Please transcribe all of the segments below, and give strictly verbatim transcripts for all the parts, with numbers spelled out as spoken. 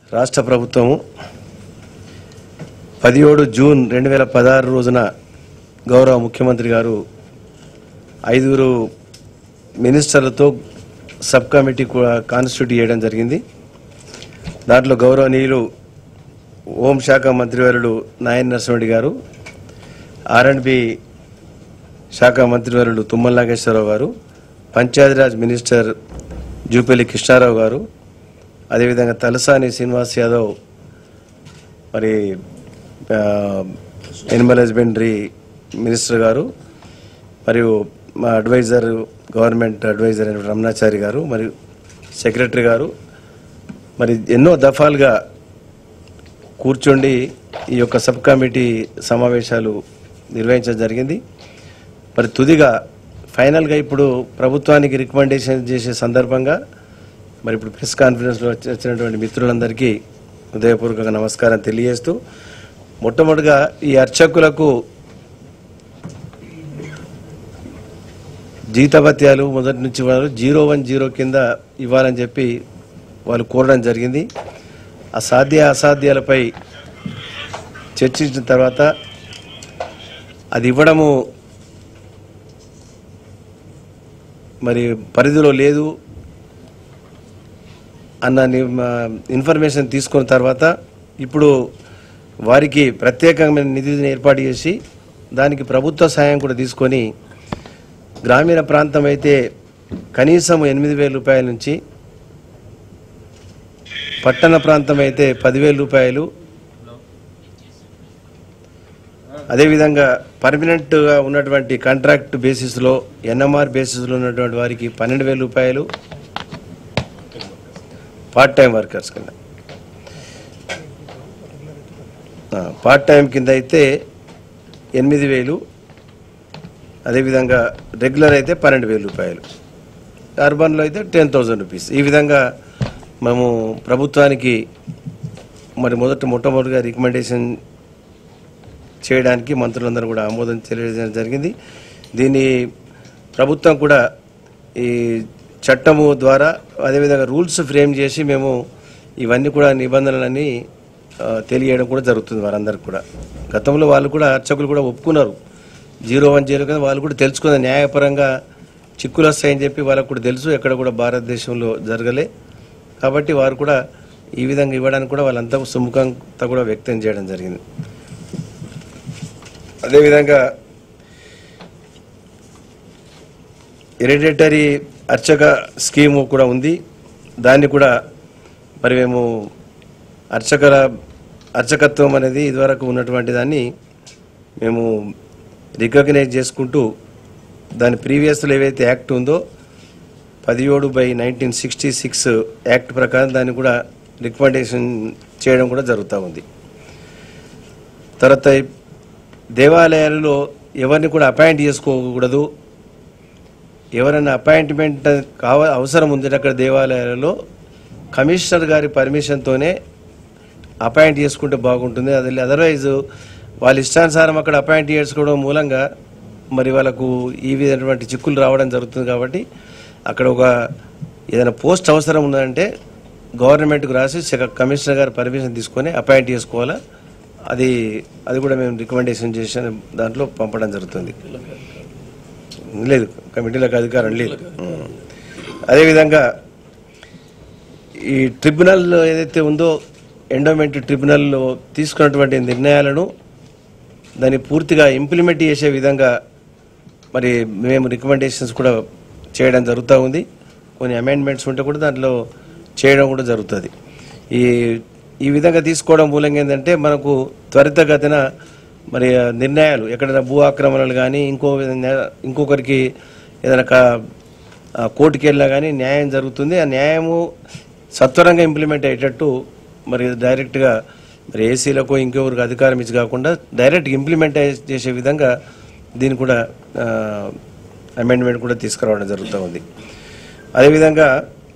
రాష్ట్ర ప్రభుత్వము పదిహేడు జూన్ రెండు వేల పదహారు రోజున గౌరవ ముఖ్యమంత్రి గారు ఐదుగురు మినిస్టర్లతో సబ్ కమిటీ కాన్స్టిట్యూట్ చేయడం జరిగింది. దాంట్లో గౌరవనీయులు హోంశాఖ మంత్రివర్యులు నాయన నరసింహరెడ్డి గారు, ఆర్ అండ్ బి శాఖ మంత్రివర్యులు తుమ్మల నాగేశ్వరరావు గారు, పంచాయతీరాజ్ మినిస్టర్ జూపల్లి కృష్ణారావు గారు, అదేవిధంగా తలసాని శ్రీనివాస్ యాదవ్, మరి ఎనిమల్ హస్బెండరీ మినిస్టర్ గారు, మరియు మా అడ్వైజర్ గవర్నమెంట్ అడ్వైజర్ అయిన రమణాచారి గారు, మరియు సెక్రటరీ గారు మరి ఎన్నో దఫాలుగా కూర్చొని ఈ యొక్క సబ్ కమిటీ సమావేశాలు నిర్వహించడం జరిగింది. మరి తుదిగా ఫైనల్గా ఇప్పుడు ప్రభుత్వానికి రికమెండేషన్ చేసే సందర్భంగా మరి ఇప్పుడు ప్రెస్ కాన్ఫరెన్స్లో వచ్చినటువంటి మిత్రులందరికీ హృదయపూర్వక నమస్కారం తెలియజేస్తూ, మొట్టమొదటిగా ఈ అర్చకులకు జీతభత్యాలు మొదటి నుంచి వాళ్ళు జీరో వన్ జీరో కింద ఇవ్వాలని చెప్పి వాళ్ళు కోరడం జరిగింది. అసాధ్య అసాధ్యాలపై చర్చించిన తర్వాత అది ఇవ్వడము మరి పరిధిలో లేదు అన్న ఇన్ఫర్మేషన్ తీసుకున్న తర్వాత ఇప్పుడు వారికి ప్రత్యేకమైన నిధులను ఏర్పాటు చేసి దానికి ప్రభుత్వ సహాయం కూడా తీసుకొని గ్రామీణ ప్రాంతం అయితే కనీసం ఎనిమిది వేల రూపాయల నుంచి, పట్టణ ప్రాంతం అయితే పదివేల రూపాయలు, అదేవిధంగా పర్మనెంట్గా ఉన్నటువంటి కాంట్రాక్ట్ బేసిస్లో ఎన్ఎంఆర్ బేసిస్లో ఉన్నటువంటి వారికి పన్నెండు వేల రూపాయలు, పార్ట్ టైం వర్కర్స్ కింద పార్ట్ టైం కింద అయితే ఎనిమిది వేలు, అదేవిధంగా రెగ్యులర్ అయితే పన్నెండు వేల రూపాయలు, అర్బన్లో అయితే టెన్ థౌజండ్ రూపీస్. ఈ విధంగా మేము ప్రభుత్వానికి మరి మొదట మొట్టమొదటిగా రికమెండేషన్ చేయడానికి మంత్రులందరూ కూడా ఆమోదం తెలియజేయడం జరిగింది. దీన్ని ప్రభుత్వం కూడా ఈ చట్టము ద్వారా అదేవిధంగా రూల్స్ ఫ్రేమ్ చేసి మేము ఇవన్నీ కూడా నిబంధనలన్నీ తెలియడం కూడా జరుగుతుంది వారందరికీ కూడా. గతంలో వాళ్ళు కూడా అర్చకులు కూడా ఒప్పుకున్నారు జీరో వన్ జీరో కింద, వాళ్ళు కూడా తెలుసుకున్నారు న్యాయపరంగా చిక్కులు వస్తాయని చెప్పి వాళ్ళకు కూడా తెలుసు, ఎక్కడ కూడా భారతదేశంలో జరగలే. కాబట్టి వారు కూడా ఈ విధంగా ఇవ్వడానికి కూడా వాళ్ళంతా సుముఖంతో కూడా వ్యక్తం చేయడం జరిగింది. అదేవిధంగా హెరిడిటరీ అర్చక స్కీము కూడా ఉంది. దాన్ని కూడా మరి మేము అర్చకల అర్చకత్వం అనేది ఇదివరకు ఉన్నటువంటి దాన్ని మేము రికగ్నైజ్ చేసుకుంటూ దాని ప్రీవియస్లో ఏవైతే యాక్ట్ ఉందో పదిహేడు by nineteen sixty six act ప్రకారం దాన్ని కూడా రికమెండేషన్ చేయడం కూడా జరుగుతూ ఉంది. తర్వాత దేవాలయాలలో ఎవరిని కూడా అపాయింట్ చేసుకోకూడదు. ఎవరైనా అపాయింట్మెంట్ కావ అవసరం ఉంది అక్కడ దేవాలయాలలో కమిషనర్ గారి పర్మిషన్తోనే అపాయింట్ చేసుకుంటే బాగుంటుంది. అది అదర్వైజ్ వాళ్ళ ఇష్టానుసారం అక్కడ అపాయింట్ చేసుకోవడం మూలంగా మరి వాళ్ళకు ఈ విధమైనటువంటి చిక్కులు రావడం జరుగుతుంది. కాబట్టి అక్కడ ఒక ఏదైనా పోస్ట్ అవసరం ఉందంటే గవర్నమెంట్కు రాసి కమిషనర్ గారి పర్మిషన్ తీసుకొని అపాయింట్ చేసుకోవాలా. అది అది కూడా మేము రికమెండేషన్ చేసిన దాంట్లో పంపడం జరుగుతుంది. లేదు, కమిటీలకు అధికారం లేదు. అదేవిధంగా ఈ ట్రిబ్యునల్ ఏదైతే ఉందో ఎండోమెంట్ ట్రిబ్యునల్లో తీసుకున్నటువంటి నిర్ణయాలను దాన్ని పూర్తిగా ఇంప్లిమెంట్ చేసే విధంగా మరి మేము రికమెండేషన్స్ కూడా చేయడం జరుగుతూ ఉంది. కొన్ని అమెండ్మెంట్స్ ఉంటే కూడా దాంట్లో చేయడం కూడా జరుగుతుంది. ఈ ఈ విధంగా తీసుకోవడం మూలంగా ఏంటంటే మనకు త్వరితగతిన మరి నిర్ణయాలు ఎక్కడైనా భూ ఆక్రమణలు కానీ ఇంకో ఇంకొకరికి ఏదైనా కోర్టుకి వెళ్ళినా కానీ న్యాయం జరుగుతుంది. ఆ న్యాయము సత్వరంగా ఇంప్లిమెంట్ అయ్యేటట్టు మరి డైరెక్ట్గా మరి ఏసీలకు ఇంకెవరికి అధికారం ఇచ్చి కాకుండా డైరెక్ట్ ఇంప్లిమెంట్ చేసే విధంగా దీన్ని కూడా అమెండ్మెంట్ కూడా తీసుకురావడం జరుగుతూ ఉంది. అదేవిధంగా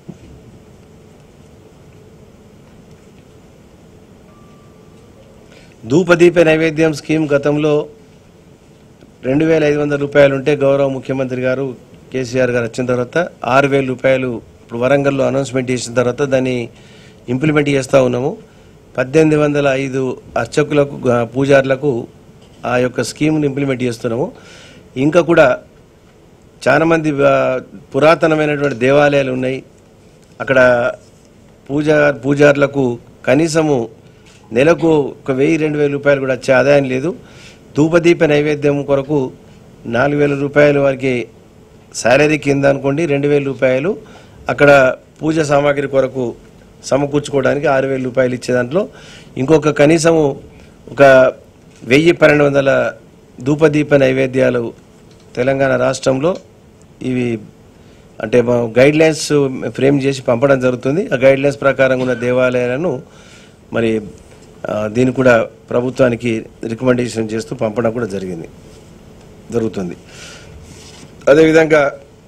ధూపదీప నైవేద్యం స్కీమ్ గతంలో రెండు వేల ఐదు వందల రూపాయలు ఉంటే గౌరవ ముఖ్యమంత్రి గారు కేసీఆర్ గారు వచ్చిన తర్వాత ఆరు వేల రూపాయలు ఇప్పుడు వరంగల్లో అనౌన్స్మెంట్ చేసిన తర్వాత దాన్ని ఇంప్లిమెంట్ చేస్తూ ఉన్నాము. పద్దెనిమిది వందల ఐదు అర్చకులకు పూజారులకు ఆ యొక్క స్కీమ్ని ఇంప్లిమెంట్ చేస్తున్నాము. ఇంకా కూడా చాలామంది పురాతనమైనటువంటి దేవాలయాలు ఉన్నాయి. అక్కడ పూజా పూజారులకు కనీసము నెలకు ఒక వెయ్యి రెండు వేల రూపాయలు కూడా వచ్చే ఆదాయం లేదు. ధూపదీప నైవేద్యం కొరకు నాలుగు వేల రూపాయలు వారికి శాలరీ కింద అనుకోండి, రెండు వేల రూపాయలు అక్కడ పూజ సామాగ్రి కొరకు సమకూర్చుకోవడానికి ఆరు వేల రూపాయలు ఇచ్చే దాంట్లో ఇంకొక కనీసము ఒక వెయ్యి పన్నెండు వందల ధూపదీప నైవేద్యాలు తెలంగాణ రాష్ట్రంలో ఇవి అంటే గైడ్ లైన్స్ ఫ్రేమ్ చేసి పంపడం జరుగుతుంది. ఆ గైడ్ లైన్స్ ప్రకారం ఉన్న దేవాలయాలను మరి దీన్ని కూడా ప్రభుత్వానికి రికమెండేషన్ చేస్తూ పంపడం కూడా జరిగింది జరుగుతుంది. అదేవిధంగా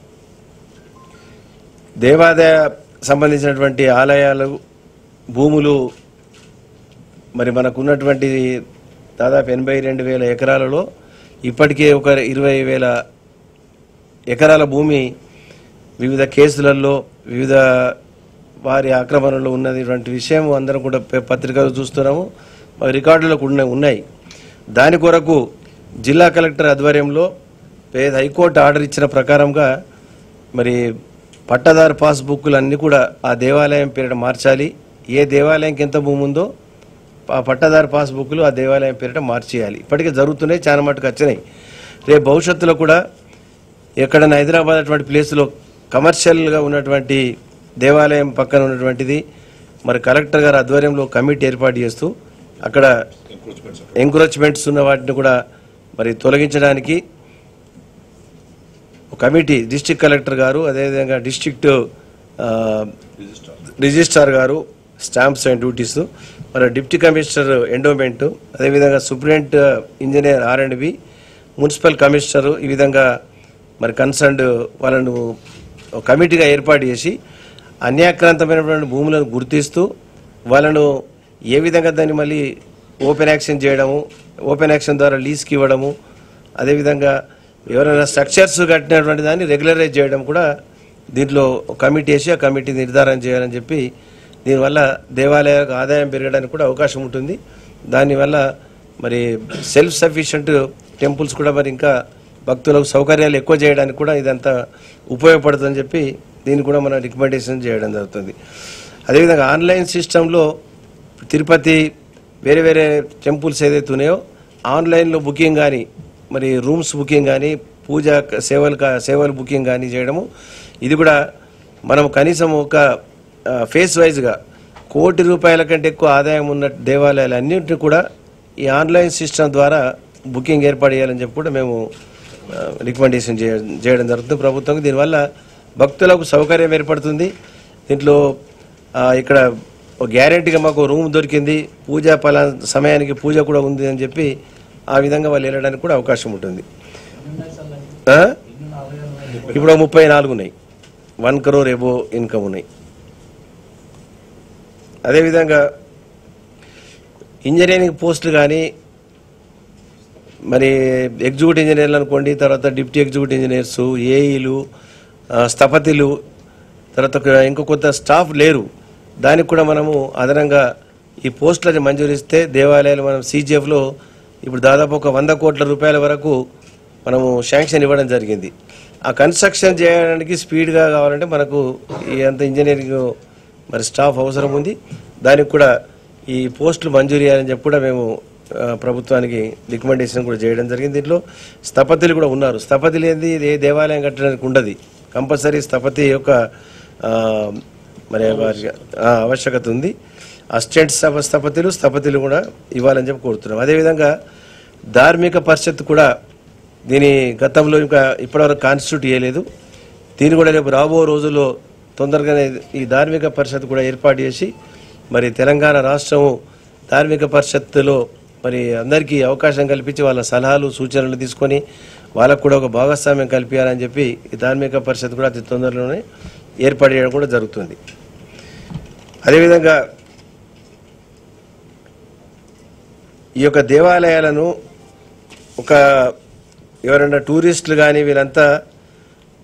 దేవాదాయ సంబంధించినటువంటి ఆలయాలు భూములు మరి మనకున్నటువంటి దాదాపు ఎనభై రెండు వేల ఎకరాలలో ఇప్పటికే ఒక ఇరవై వేల ఎకరాల భూమి వివిధ కేసులలో వివిధ వారి ఆక్రమణలో ఉన్నటువంటి విషయం అందరం కూడా పత్రికలు చూస్తున్నాము, రికార్డులకు ఉన్నాయి. దాని కొరకు జిల్లా కలెక్టర్ ఆధ్వర్యంలో హైకోర్టు ఆర్డర్ ఇచ్చిన ప్రకారంగా మరి పట్టదారు పాస్బుక్లు అన్నీ కూడా ఆ దేవాలయం పేరిట మార్చాలి. ఏ దేవాలయంకి ఎంత భూమి ఉందో ఆ పట్టదారు పాస్బుక్లు ఆ దేవాలయం పేరిట మార్చేయాలి. ఇప్పటికే జరుగుతున్నాయి, చాలా మటుకు వచ్చినాయి. రేపు భవిష్యత్తులో కూడా ఎక్కడైనా హైదరాబాద్ అటువంటి ప్లేస్లో కమర్షియల్గా ఉన్నటువంటి దేవాలయం పక్కన ఉన్నటువంటిది మరి కలెక్టర్ గారి ఆధ్వర్యంలో కమిటీ ఏర్పాటు చేస్తూ అక్కడ ఎంక్రోచ్మెంట్స్ ఉన్న వాటిని కూడా మరి తొలగించడానికి కమిటీ డిస్ట్రిక్ట్ కలెక్టర్ గారు, అదేవిధంగా డిస్ట్రిక్ట్ రిజిస్ట్రార్ గారు స్టాంప్స్ అండ్ డ్యూటీస్, మరి డిప్యూటీ కమిషనర్ ఎండోమెంట్, అదేవిధంగా superintendent engineer R and B, municipal commissioner, ఈ విధంగా మరి కన్సర్న్డ్ వాళ్ళను కమిటీగా ఏర్పాటు చేసి అన్యాక్రాంతమైనటువంటి భూములను గుర్తిస్తూ వాళ్ళను ఏ విధంగా దాన్ని మళ్ళీ ఓపెన్ యాక్షన్ చేయడము, ఓపెన్ యాక్షన్ ద్వారా లీజ్కి ఇవ్వడము, అదేవిధంగా ఎవరైనా స్ట్రక్చర్స్ కట్టినటువంటి దాన్ని రెగ్యులరైజ్ చేయడం కూడా దీంట్లో కమిటీ వేసి ఆ కమిటీ నిర్ధారణ చేయాలని చెప్పి దీనివల్ల దేవాలయాలకు ఆదాయం పెరగడానికి కూడా అవకాశం ఉంటుంది. దానివల్ల మరి సెల్ఫ్ సఫిషియెంట్ టెంపుల్స్ కూడా మరి ఇంకా భక్తులకు సౌకర్యాలు ఎక్కువ చేయడానికి కూడా ఇదంతా ఉపయోగపడుతుందని చెప్పి దీన్ని కూడా మనం రికమెండేషన్ చేయడం జరుగుతుంది. అదేవిధంగా ఆన్లైన్ సిస్టంలో తిరుపతి వేరే వేరే టెంపుల్స్ ఏదైతే ఉన్నాయో ఆన్లైన్లో బుకింగ్ కానీ మరి రూమ్స్ బుకింగ్ కానీ పూజా సేవలు సేవలు బుకింగ్ కానీ చేయడము, ఇది కూడా మనం కనీసం ఒక ఫేస్ వైజ్గా కోటి రూపాయల కంటే ఎక్కువ ఆదాయం ఉన్న దేవాలయాలు అన్నింటినీ కూడా ఈ ఆన్లైన్ సిస్టమ్ ద్వారా బుకింగ్ ఏర్పాటు చేయాలని చెప్పి కూడా మేము రికమెండేషన్ చేయడం జరుగుతుంది ప్రభుత్వం. దీనివల్ల భక్తులకు సౌకర్యం ఏర్పడుతుంది. దీంట్లో ఇక్కడ గ్యారెంటీగా మాకు రూమ్ దొరికింది, పూజ పలా సమయానికి పూజ కూడా ఉంది అని చెప్పి ఆ విధంగా వాళ్ళు వెళ్ళడానికి కూడా అవకాశం ఉంటుంది. ఇప్పుడు ముప్పై నాలుగు ఉన్నాయి, వన్ కరోర్ ఎబో ఇన్కమ్ ఉన్నాయి. అదేవిధంగా ఇంజనీరింగ్ పోస్టులు కానీ మరి ఎగ్జిక్యూటివ్ ఇంజనీర్లు అనుకోండి, తర్వాత డిప్యూటీ ఎగ్జిక్యూటివ్ ఇంజనీర్స్, ఏఈలు, స్థపతిలు, తర్వాత ఇంకో కొత్త స్టాఫ్ లేరు. దానికి కూడా మనము అదనంగా ఈ పోస్టులను మంజూరిస్తే దేవాలయాలు మనం సీజీఎఫ్లో ఇప్పుడు దాదాపు ఒక వంద కోట్ల రూపాయల వరకు మనము శాంక్షన్ ఇవ్వడం జరిగింది. ఆ కన్స్ట్రక్షన్ చేయడానికి స్పీడ్గా కావాలంటే మనకు ఈ అంత ఇంజనీరింగ్ మరి స్టాఫ్ అవసరం ఉంది. దానికి కూడా ఈ పోస్టులు మంజూరు చేయాలని చెప్పి కూడా మేము ప్రభుత్వానికి రికమెండేషన్ కూడా చేయడం జరిగింది. దీంట్లో స్థపతులు కూడా ఉన్నారు. స్థపతులు ఏంది, ఏ దేవాలయం కట్టడానికి ఉండదు, కంపల్సరీ స్థపతి యొక్క మరి ఆవశ్యకత ఉంది. అసిస్టెంట్ స్థపతులు స్థపతులు కూడా ఇవ్వాలని చెప్పి కోరుతున్నాం. అదేవిధంగా ధార్మిక పరిషత్ కూడా దీని గతంలో ఇంకా ఇప్పటివరకు కాన్స్టిట్యూట్ చేయలేదు. దీన్ని కూడా రేపు రాబో రోజుల్లో తొందరగానే ఈ ధార్మిక పరిషత్ కూడా ఏర్పాటు చేసి మరి తెలంగాణ రాష్ట్రము ధార్మిక పరిషత్తులో మరి అందరికీ అవకాశం కల్పించి వాళ్ళ సలహాలు సూచనలు తీసుకొని వాళ్ళకు కూడా ఒక భాగస్వామ్యం కల్పించాలని చెప్పి ఈ ధార్మిక పరిషత్ కూడా అతి తొందరలోనే ఏర్పాటు చేయడం కూడా జరుగుతుంది. అదేవిధంగా ఈ యొక్క దేవాలయాలను ఒక ఎవరైనా టూరిస్టులు కానీ వీరంతా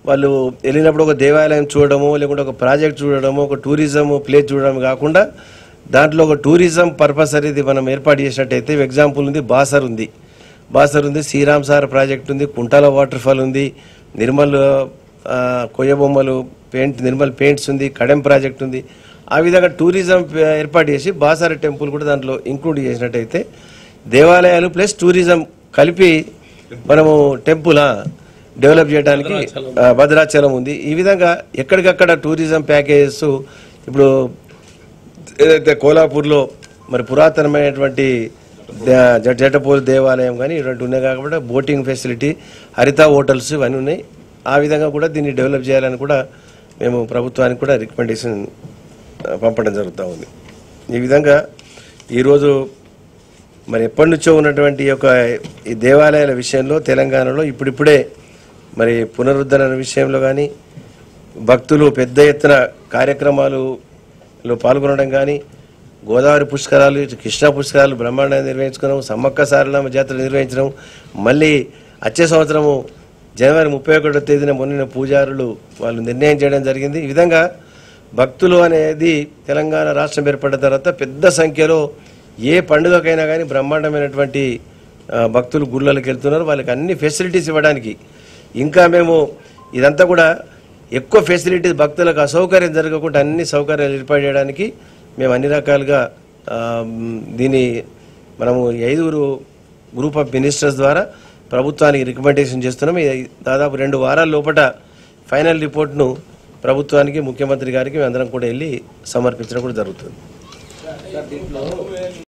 వాళ్ళు వెళ్ళినప్పుడు ఒక దేవాలయం చూడడము, లేకుంటే ఒక ప్రాజెక్ట్ చూడడము, ఒక టూరిజం ప్లేస్ చూడడం కాకుండా దాంట్లో ఒక టూరిజం పర్పస్ అనేది మనం ఏర్పాటు చేసినట్టయితే, ఎగ్జాంపుల్ ఉంది బాసర్ ఉంది బాసర్ ఉంది శ్రీరామ్ సార్ ప్రాజెక్ట్ ఉంది, కుంటాల వాటర్ ఫాల్ ఉంది, నిర్మల్ కొయ్య బొమ్మలు పెయింట్ నిర్మల్ పెయింట్స్ ఉంది, కడెం ప్రాజెక్ట్ ఉంది. ఆ విధంగా టూరిజం ఏర్పాటు చేసి బాసర్ టెంపుల్ కూడా దాంట్లో ఇంక్లూడ్ చేసినట్టయితే దేవాలయాలు ప్లస్ టూరిజం కలిపి మనము టెంపుల్ డెవలప్ చేయడానికి భద్రాచలం ఉంది. ఈ విధంగా ఎక్కడికక్కడ టూరిజం ప్యాకేజెస్ ఇప్పుడు ఏదైతే కోలాపూర్లో మరి పురాతనమైనటువంటి జటపూర్ దేవాలయం కానీ ఇటువంటి ఉన్నాయి కాబట్టి బోటింగ్ ఫెసిలిటీ, హరిత హోటల్స్ ఇవన్నీ ఉన్నాయి. ఆ విధంగా కూడా దీన్ని డెవలప్ చేయాలని కూడా మేము ప్రభుత్వానికి కూడా రికమెండేషన్ పంపడం జరుగుతూ ఉంది. ఈ విధంగా ఈరోజు మరి ఎప్పటి నుంచో ఉన్నటువంటి యొక్క ఈ దేవాలయాల విషయంలో తెలంగాణలో ఇప్పుడిప్పుడే మరి పునరుద్ధరణ విషయంలో కానీ భక్తులు పెద్ద ఎత్తున కార్యక్రమాలలో పాల్గొనడం కానీ, గోదావరి పుష్కరాలు, కృష్ణా పుష్కరాలు బ్రహ్మాండంగా నిర్వహించుకున్నాము, సమ్మక్క సారలమ్మ జాతర నిర్వహించడం, మళ్ళీ వచ్చే సంవత్సరము జనవరి ముప్పై ఒకటో తేదీన మొన్న పూజారులు వాళ్ళు నిర్ణయం చేయడం జరిగింది. ఈ విధంగా భక్తులు అనేది తెలంగాణ రాష్ట్రం ఏర్పడిన తర్వాత పెద్ద సంఖ్యలో ఏ పండుగకైనా కానీ బ్రహ్మాండమైనటువంటి భక్తులు గుళ్ళకి వెళ్తున్నారు. వాళ్ళకి అన్ని ఫెసిలిటీస్ ఇవ్వడానికి ఇంకా మేము ఇదంతా కూడా ఎక్కువ ఫెసిలిటీస్ భక్తులకు అసౌకర్యం జరగకుండా అన్ని సౌకర్యాలు ఏర్పాటు చేయడానికి మేము అన్ని రకాలుగా దీన్ని మనము ఐదుగురు గ్రూప్ ఆఫ్ మినిస్టర్స్ ద్వారా ప్రభుత్వానికి రికమెండేషన్ చేస్తున్నాం. దాదాపు రెండు వారాల లోపల ఫైనల్ రిపోర్ట్ను ప్రభుత్వానికి, ముఖ్యమంత్రి గారికి మేము అందరం కూడా వెళ్ళి సమర్పించడం కూడా జరుగుతుంది.